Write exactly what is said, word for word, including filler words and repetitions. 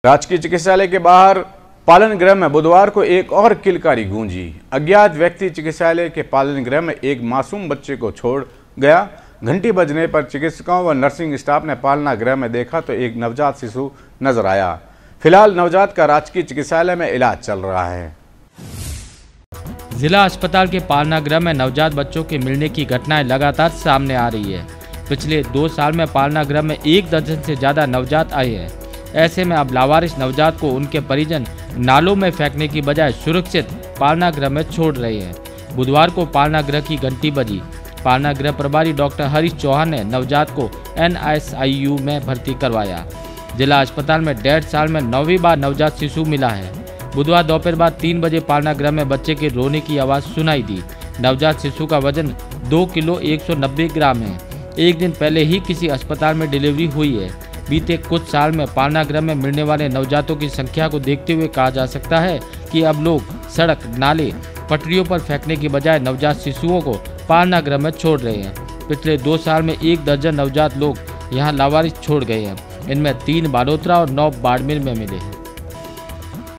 राजकीय चिकित्सालय के बाहर पालन गृह में बुधवार को एक और किलकारी गूंजी। अज्ञात व्यक्ति चिकित्सालय के पालन गृह में एक मासूम बच्चे को छोड़ गया। घंटी बजने पर चिकित्सकों व नर्सिंग स्टाफ ने पालना गृह में देखा तो एक नवजात शिशु नजर आया। फिलहाल नवजात का राजकीय चिकित्सालय में इलाज चल रहा है। जिला अस्पताल के पालना गृह में नवजात बच्चों के मिलने की घटनाएं लगातार सामने आ रही है। पिछले दो साल में पालना गृह में एक दर्जन से ज्यादा नवजात आए हैं। ऐसे में अब लावारिस नवजात को उनके परिजन नालों में फेंकने की बजाय सुरक्षित पालना गृह में छोड़ रहे हैं। बुधवार को पालना गृह की घंटी बजी। पालना गृह प्रभारी डॉक्टर हरीश चौहान ने नवजात को एन एस आई यू में भर्ती करवाया। जिला अस्पताल में डेढ़ साल में नौवीं बार नवजात शिशु मिला है। बुधवार दोपहर बाद तीन बजे पालना गृह में बच्चे के रोने की आवाज़ सुनाई दी। नवजात शिशु का वजन दो किलो एक सौ नब्बे ग्राम है। एक दिन पहले ही किसी अस्पताल में डिलीवरी हुई है। बीते कुछ साल में पालना गृह में मिलने वाले नवजातों की संख्या को देखते हुए कहा जा सकता है कि अब लोग सड़क, नाले, पटरियों पर फेंकने की बजाय नवजात शिशुओं को पालना गृह में छोड़ रहे हैं। पिछले दो साल में एक दर्जन नवजात लोग यहां लावारिस छोड़ गए हैं। इनमें तीन बालोतरा और नौ बाड़मेर में मिले हैं।